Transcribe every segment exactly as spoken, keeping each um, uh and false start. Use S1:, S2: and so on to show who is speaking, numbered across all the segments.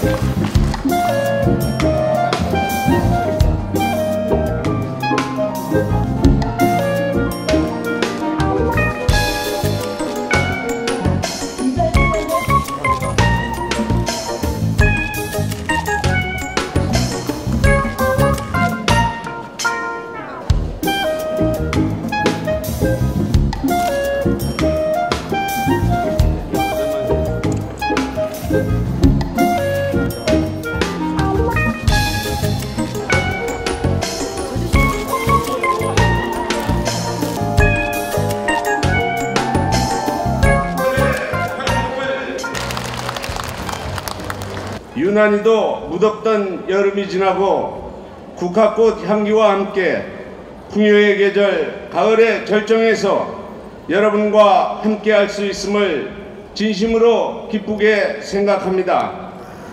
S1: 유난히도 무덥던 여름이 지나고 국화꽃 향기와 함께 풍요의 계절 가을의 절정에서 여러분과 함께 할 수 있음을 진심으로 기쁘게 생각합니다.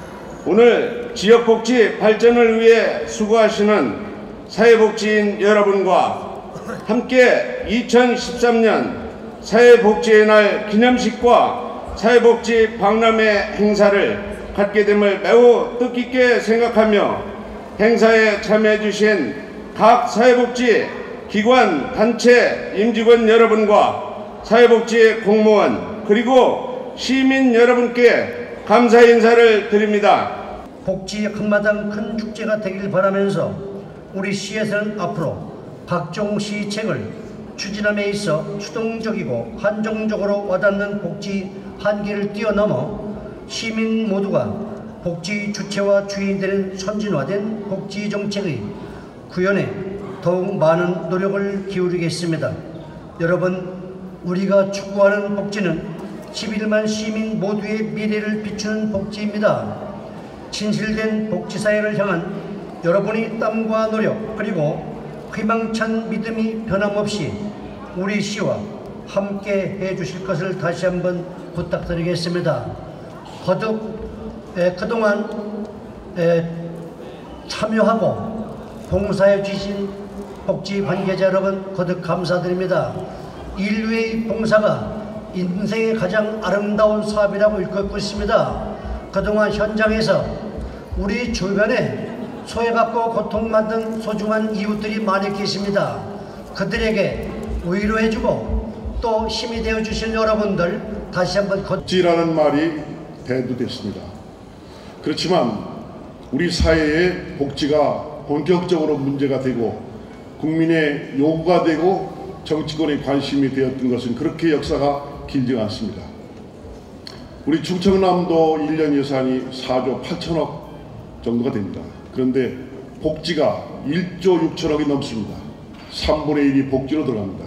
S1: 오늘 지역복지 발전을 위해 수고하시는 사회복지인 여러분과 함께 이천십삼 년 사회복지의 날 기념식과 사회복지 박람회 행사를 갖게 됨을 매우 뜻깊게 생각하며 행사에 참여해 주신 각 사회복지 기관, 단체, 임직원 여러분과 사회복지 공무원 그리고 시민 여러분께 감사 인사를 드립니다.
S2: 복지 한마당 큰 축제가 되길 바라면서 우리 시에서는 앞으로 각종 시책을 추진함에 있어 수동적이고 한정적으로 와닿는 복지 한계를 뛰어넘어 시민 모두가 복지 주체와 주인이 되는 선진화된 복지 정책의 구현에 더욱 많은 노력을 기울이겠습니다. 여러분, 우리가 추구하는 복지는 십일만 시민 모두의 미래를 비추는 복지입니다. 진실된 복지사회를 향한 여러분의 땀과 노력 그리고 희망찬 믿음이 변함없이 우리 시와 함께 해주실 것을 다시 한번 부탁드리겠습니다. 거듭 에, 그동안 에, 참여하고 봉사해 주신 복지 관계자 여러분 거듭 감사드립니다. 인류의 봉사가 인생의 가장 아름다운 사업이라고 일컫고 있습니다. 그동안 현장에서 우리 주변에 소외받고 고통받는 소중한 이웃들이 많이 계십니다. 그들에게 위로해주고 또 힘이 되어주신 여러분들 다시 한번
S3: 복지라는 말이 대두됐습니다. 그렇지만 우리 사회의 복지가 본격적으로 문제가 되고 국민의 요구가 되고 정치권의 관심이 되었던 것은 그렇게 역사가 길지 않습니다. 우리 충청남도 일 년 예산이 사조 팔천억 정도가 됩니다. 그런데 복지가 일조 육천억이 넘습니다. 삼분의 일이 복지로 들어갑니다.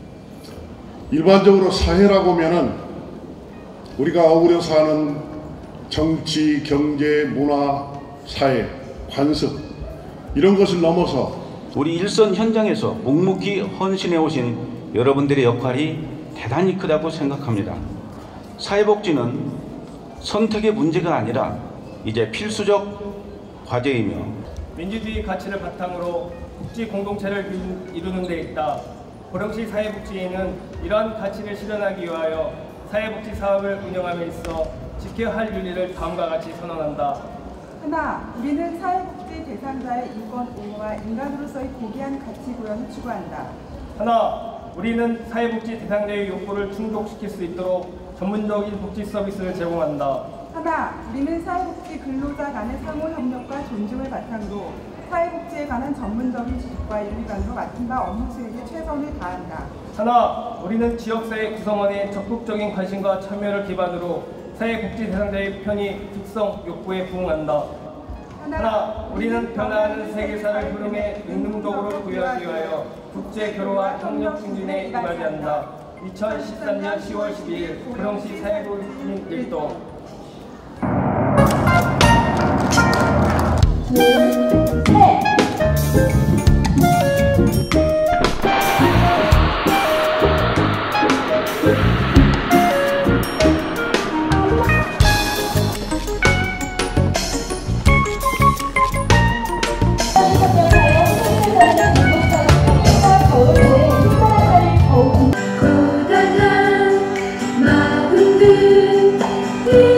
S3: 일반적으로 사회라고 하면은 우리가 어우러 사는 정치, 경제, 문화, 사회, 관습 이런 것을 넘어서
S4: 우리 일선 현장에서 묵묵히 헌신해 오신 여러분들의 역할이 대단히 크다고 생각합니다. 사회복지는 선택의 문제가 아니라 이제 필수적 과제이며
S5: 민주주의 가치를 바탕으로 복지 공동체를 이루는 데 있다. 보령시 사회복지회는 이러한 가치를 실현하기 위하여 사회복지 사업을 운영함에 있어 지켜야 할 윤리를 다음과 같이 선언한다.
S6: 하나, 우리는 사회복지 대상자의 인권 보호와 인간으로서의 고귀한 가치 구현을 추구한다.
S5: 하나, 우리는 사회복지 대상자의 욕구를 충족시킬 수 있도록 전문적인 복지 서비스를 제공한다.
S6: 하나, 우리는 사회복지 근로자 간의 상호협력과 존중을 바탕으로 사회복지에 관한 전문적인 지식과 윤리관으로 맡은 바 업무 수행에 최선을 다한다.
S5: 하나, 우리는 지역사회 구성원의 적극적인 관심과 참여를 기반으로 사회복지 대상자의 편의, 특성, 욕구에 부응한다. 하나, 하나 우리는 변화하는 세계사를 흐름에 능동적으로 구현하기 위하여 국제교류와 협력 증진에 임하지 한다. 이천십삼 년 시월 십이일 보령시 사회복지 일동
S7: 고단한 마음들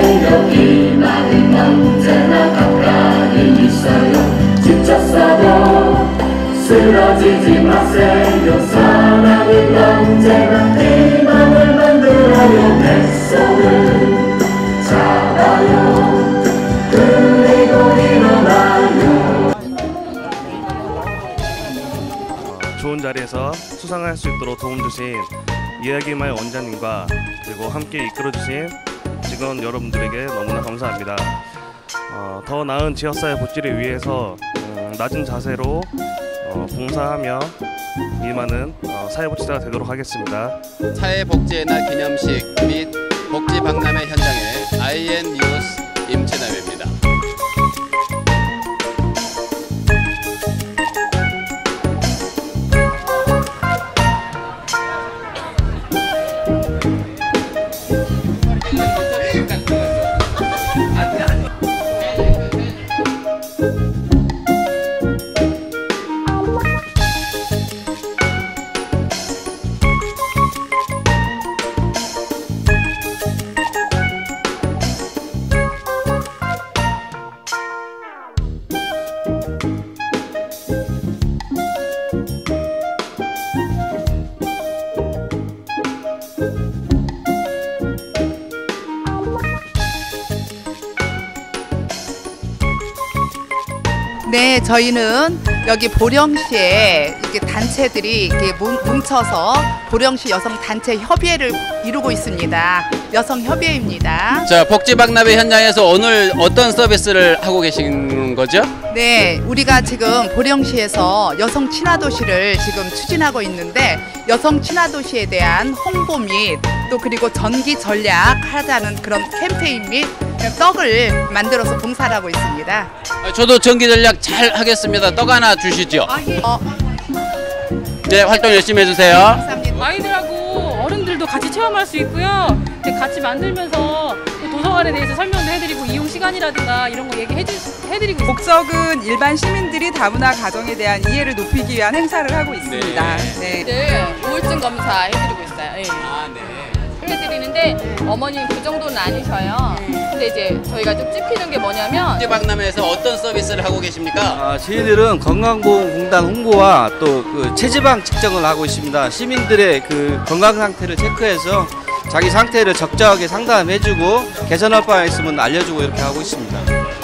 S7: 마세요. 희망은 언제나 가까이 있어요. 지쳤어도 쓰러지지 마세요. 사랑은 언제나 희망을 만들어요. 내 손을 잡아요. 그리고 일어나요.
S8: 좋은 자리에서 수상할 수 있도록 도움 주신 이야기마을 원장님과 그리고 함께 이끌어주신 직원 여러분들에게 너무나 감사합니다. 어, 더 나은 지역사회 복지를 위해서 음, 낮은 자세로 어, 봉사하며 임하는 어, 사회복지사가 되도록 하겠습니다.
S9: 사회복지의 날 기념식 및 복지박람회 현장에 아이엔 뉴스 임채남입니다.
S10: 네, 저희는 여기 보령시에 이렇게 단체들이 이렇게 뭉쳐서 보령시 여성 단체 협의회를 이루고 있습니다. 여성 협의회입니다.
S9: 자, 복지박람회 현장에서 오늘 어떤 서비스를 하고 계신 거죠?
S10: 네, 우리가 지금 보령시에서 여성 친화도시를 지금 추진하고 있는데 여성 친화도시에 대한 홍보 및 또 그리고 전기 전략 하자는 그런 캠페인 및 떡을 만들어서 봉사를 하고 있습니다.
S9: 저도 전기 전략 잘 하겠습니다. 떡 하나 주시죠.
S10: 아, 예. 어.
S9: 네, 활동 열심히 해주세요.
S10: 감사합니다.
S11: 아이들하고 어른들도 같이 체험할 수 있고요. 같이 만들면서 도서관에 대해서 설명도 해드리고 이용 시간이라든가 이런 거 얘기해 주, 해드리고 있습니다.
S12: 목적은 일반 시민들이 다문화 가정에 대한 이해를 높이기 위한 행사를 하고 있습니다.
S11: 네. 네. 우울증 검사 해드리고 있어요. 네.
S9: 아, 네.
S11: 해드리는데 어머니는 그 정도는 아니셔요. 근데 이제 저희가 좀 찝히는 게 뭐냐면
S9: 복지박람회에서 어떤 서비스를 하고 계십니까?
S13: 아, 저희들은 건강보험공단 홍보와 또 그 체지방 측정을 하고 있습니다. 시민들의 그 건강 상태를 체크해서 자기 상태를 적절하게 상담해주고 개선할 바가 있으면 알려주고 이렇게 하고 있습니다.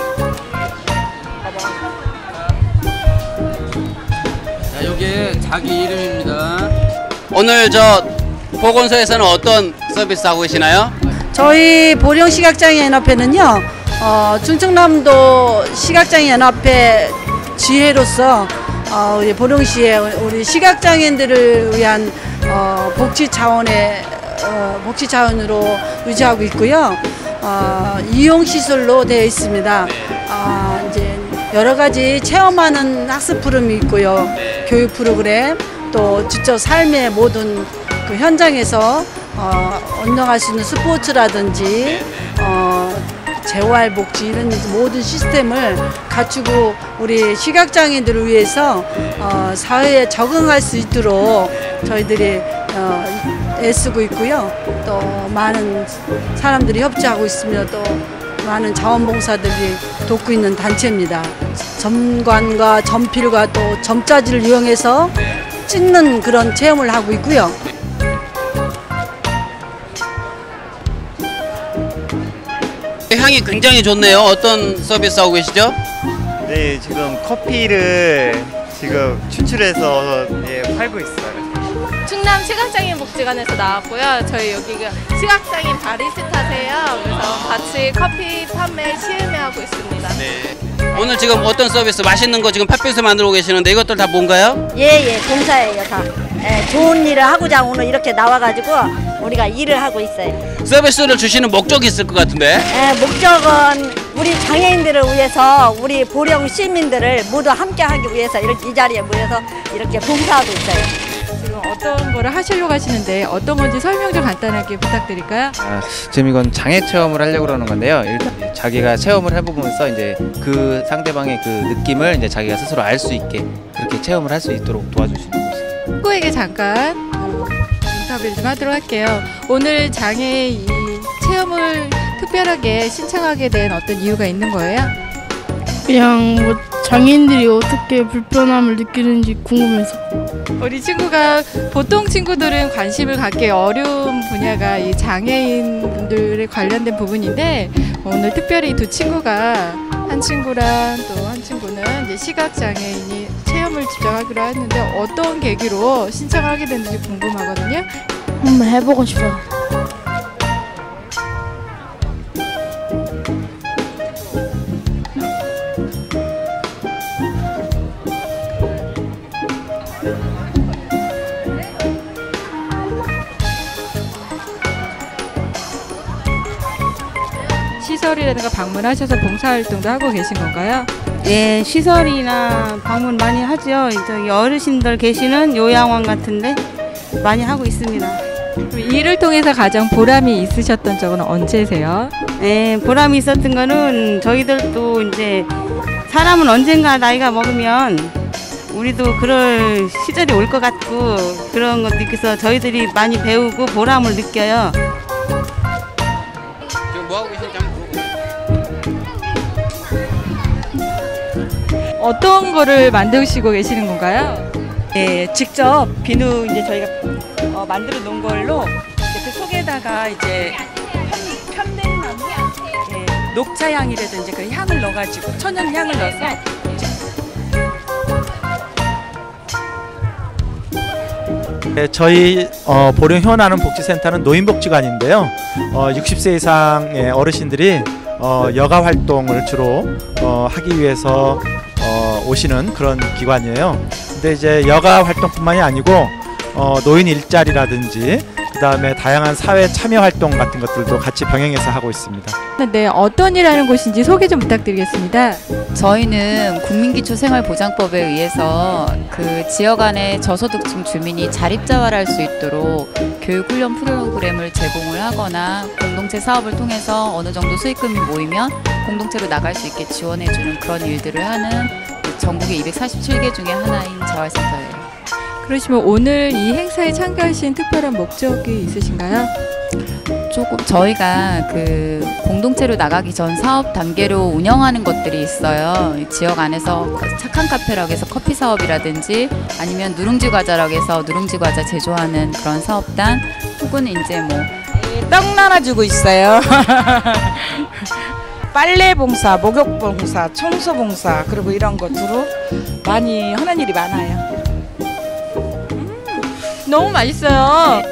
S9: 자, 여기 자기 이름입니다. 오늘 저 보건소에서는 어떤 서비스 하고 계시나요?
S14: 저희 보령시각장애연합회는요, 어, 충청남도 시각장애연합회 지회로서 어, 우리 보령시에 우리 시각장애인들을 위한 어, 복지 차원의 어, 복지 차원으로 유지하고 있고요. 어, 이용 시설로 되어 있습니다. 어, 이제 여러 가지 체험하는 학습 프로그램이 있고요, 교육 프로그램, 또 직접 삶의 모든 그 현장에서 어, 운영할 수 있는 스포츠라든지 어, 재활복지 이런 모든 시스템을 갖추고 우리 시각장애인들을 위해서 어, 사회에 적응할 수 있도록 저희들이 어, 애쓰고 있고요. 또 많은 사람들이 협조하고 있으며 또 많은 자원봉사들이 돕고 있는 단체입니다. 점관과 점필과 또 점자지를 이용해서 찍는 그런 체험을 하고 있고요.
S9: 향이 굉장히 좋네요. 어떤 서비스 하고 계시죠?
S15: 네, 지금 커피를 지금 추출해서 예, 팔고 있어요.
S11: 충남 시각장애인 복지관에서 나왔고요. 저희 여기가 시각장애인 바리스타세요. 그래서 같이 커피 판매 시음회하고 있습니다.
S9: 네. 오늘 지금 어떤 서비스 맛있는 거 지금 팥빙수 만들고 계시는데 이것들 다 뭔가요?
S16: 예예, 봉사예요 다. 예, 좋은 일을 하고자 오늘 이렇게 나와가지고 우리가 일을 하고 있어요.
S9: 서비스를 주시는 목적이 있을 것 같은데?
S16: 예, 목적은 우리 장애인들을 위해서 우리 보령 시민들을 모두 함께하기 위해서 이렇게 이 자리에 모여서 이렇게 봉사하고 있어요.
S17: 지금 어떤 거를 하시려고 하시는데 어떤 건지 설명 좀 간단하게 부탁드릴까요?
S18: 아, 지금 이건 장애 체험을 하려고 그러는 건데요. 일단 자기가 체험을 해보면서 이제 그 상대방의 그 느낌을 이제 자기가 스스로 알 수 있게 그렇게 체험을 할 수 있도록 도와주시는 곳이에요.
S17: 후보에게 잠깐 인터뷰를 좀 하도록 할게요. 오늘 장애 이 체험을 특별하게 신청하게 된 어떤 이유가 있는 거예요?
S19: 그냥 뭐 장애인들이 어떻게 불편함을 느끼는지 궁금해서.
S17: 우리 친구가 보통 친구들은 관심을 갖기 어려운 분야가 이 장애인 분들에 관련된 부분인데 오늘 특별히 두 친구가 한 친구랑 또 한 친구는 이제 시각 장애인이 체험을 집중하기로 했는데 어떤 계기로 신청하게 됐는지 궁금하거든요.
S19: 한번 해보고 싶어요.
S17: 시설이라든가 방문하셔서 봉사활동도 하고 계신 건가요?
S20: 예, 시설이나 방문 많이 하죠. 저기 어르신들 계시는 요양원 같은데 많이 하고 있습니다.
S17: 일을 통해서 가장 보람이 있으셨던 적은 언제세요?
S20: 예, 보람이 있었던 거는 저희들도 이제 사람은 언젠가 나이가 먹으면 우리도 그럴 시절이 올 것 같고 그런 것도 있어서 저희들이 많이 배우고 보람을 느껴요.
S9: 지금 뭐 하고 계신지 한번 물어보세요.
S17: 어떤 거를 만드시고 계시는 건가요?
S20: 네, 직접 비누 이제 저희가 어, 만들어 놓은 걸로 이제 그 속에다가 이제 편, 편백나무, 예, 녹차향이라든지 그 향을 넣어가지고 천연 향을 넣어서
S21: 네, 저희 어, 보령 효나는 복지센터는 노인복지관인데요. 어, 육십 세 이상의 어르신들이 어, 여가 활동을 주로 어, 하기 위해서 어, 오시는 그런 기관이에요. 근데 이제 여가 활동뿐만이 아니고 어, 노인 일자리라든지 그 다음에 다양한 사회 참여 활동 같은 것들도 같이 병행해서 하고 있습니다.
S17: 네, 어떤 일 하는 곳인지 소개 좀 부탁드리겠습니다.
S22: 저희는 국민기초생활보장법에 의해서 그 지역 안에 저소득층 주민이 자립자활할 수 있도록 교육훈련 프로그램을 제공을 하거나 공동체 사업을 통해서 어느 정도 수익금이 모이면 공동체로 나갈 수 있게 지원해주는 그런 일들을 하는 전국의 이백사십칠 개 중에 하나인 자활센터예요.
S17: 그러시면 오늘 이 행사에 참가하신 특별한 목적이 있으신가요?
S22: 조금 저희가 그 공동체로 나가기 전 사업 단계로 운영하는 것들이 있어요. 지역 안에서 착한 카페라고 해서 커피 사업이라든지 아니면 누룽지 과자라고 해서 누룽지 과자 제조하는 그런 사업단 혹은 이제 뭐
S23: 떡 나눠주고 있어요. 빨래 봉사, 목욕 봉사, 청소 봉사 그리고 이런 것으로 많이 하는 일이 많아요.
S17: 너무 맛있어요.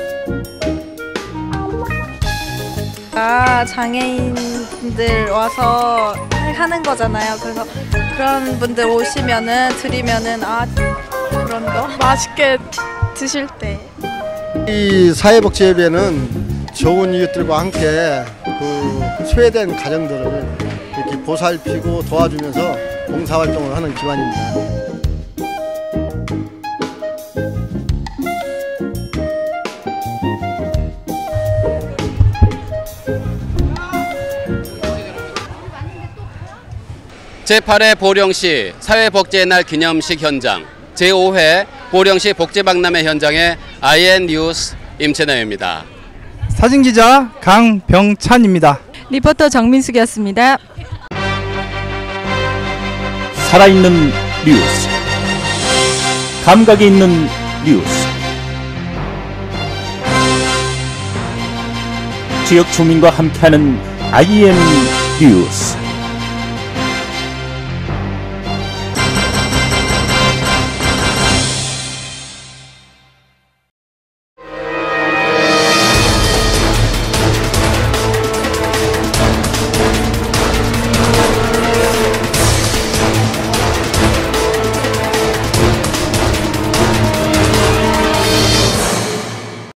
S24: 아, 장애인들 와서 하는 거잖아요. 그래서 그런 분들 오시면은 드리면은 아 그런 거 맛있게 드실 때.
S25: 이 사회복지협의회는 좋은 이웃들과 함께 그 소외된 가정들을 이렇게 보살피고 도와주면서 봉사활동을 하는 기관입니다.
S9: 제팔 회 보령시 사회복지의 날 기념식 현장, 제오 회 보령시 복지박람회 현장의 아이엔 뉴스 임채널입니다.
S26: 사진기자 강병찬입니다.
S17: 리포터 정민숙이었습니다.
S27: 살아있는 뉴스, 감각이 있는 뉴스, 지역 주민과 함께하는 아이엔 뉴스.